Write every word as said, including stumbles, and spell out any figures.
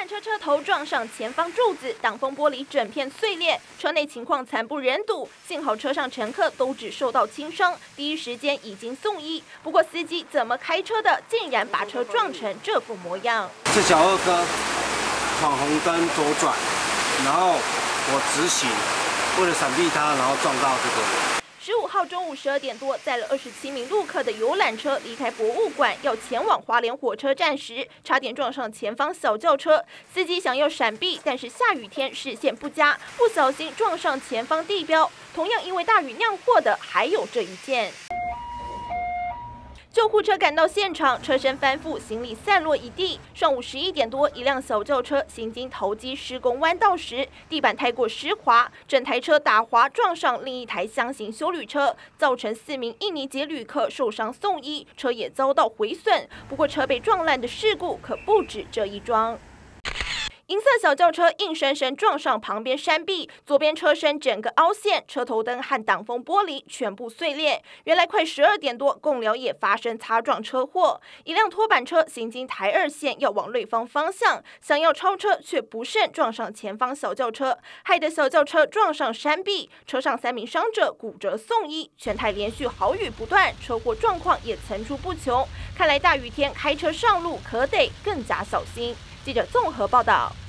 车车头撞上前方柱子，挡风玻璃整片碎裂，车内情况惨不忍睹。幸好车上乘客都只受到轻伤，第一时间已经送医。不过司机怎么开车的，竟然把车撞成这副模样？ 是小二哥闯红灯左转，然后我直行，为了闪避他，然后撞到这个。 十五号中午十二点多，载了二十七名陆客的游览车离开博物馆，要前往花莲火车站时，差点撞上前方小轿车。司机想要闪避，但是下雨天视线不佳，不小心撞上前方地标。同样因为大雨酿祸的还有这一件。 救护车赶到现场，车身翻覆，行李散落一地。上午十一点多，一辆小轿车行经头基施工弯道时，地板太过湿滑，整台车打滑撞上另一台厢型休旅车，造成四名印尼籍旅客受伤送医，车也遭到毁损。不过，车被撞烂的事故可不止这一桩。 银色小轿车硬生生撞上旁边山壁，左边车身整个凹陷，车头灯和挡风玻璃全部碎裂。原来快十二点多，贡寮也发生擦撞车祸，一辆拖板车行经台二线要往瑞芳方向，想要超车却不慎撞上前方小轿车，害得小轿车撞上山壁，车上三名伤者骨折送医。全台连续豪雨不断，车祸状况也层出不穷。看来大雨天开车上路可得更加小心。记者综合报道。